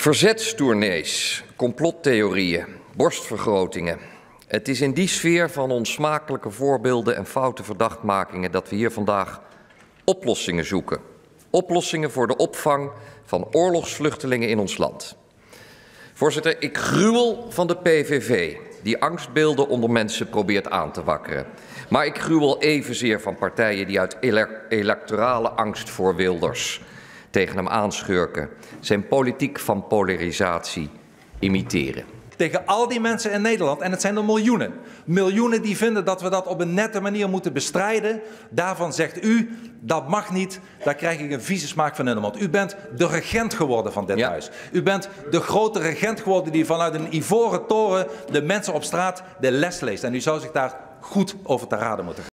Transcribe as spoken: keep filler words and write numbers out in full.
Verzetstournees, complottheorieën, borstvergrotingen. Het is in die sfeer van onsmakelijke voorbeelden en foute verdachtmakingen dat we hier vandaag oplossingen zoeken. Oplossingen voor de opvang van oorlogsvluchtelingen in ons land. Voorzitter, ik gruwel van de P V V, die angstbeelden onder mensen probeert aan te wakkeren. Maar ik gruwel evenzeer van partijen die uit electorale angst voor Wilders tegen hem aanschurken, zijn politiek van polarisatie imiteren. Tegen al die mensen in Nederland, en het zijn er miljoenen, miljoenen die vinden dat we dat op een nette manier moeten bestrijden. Daarvan zegt u, dat mag niet, daar krijg ik een vieze smaak van in de mond. U bent de regent geworden van dit ja. huis. U bent de grote regent geworden die vanuit een ivoren toren de mensen op straat de les leest. En u zou zich daar goed over te raden moeten gaan.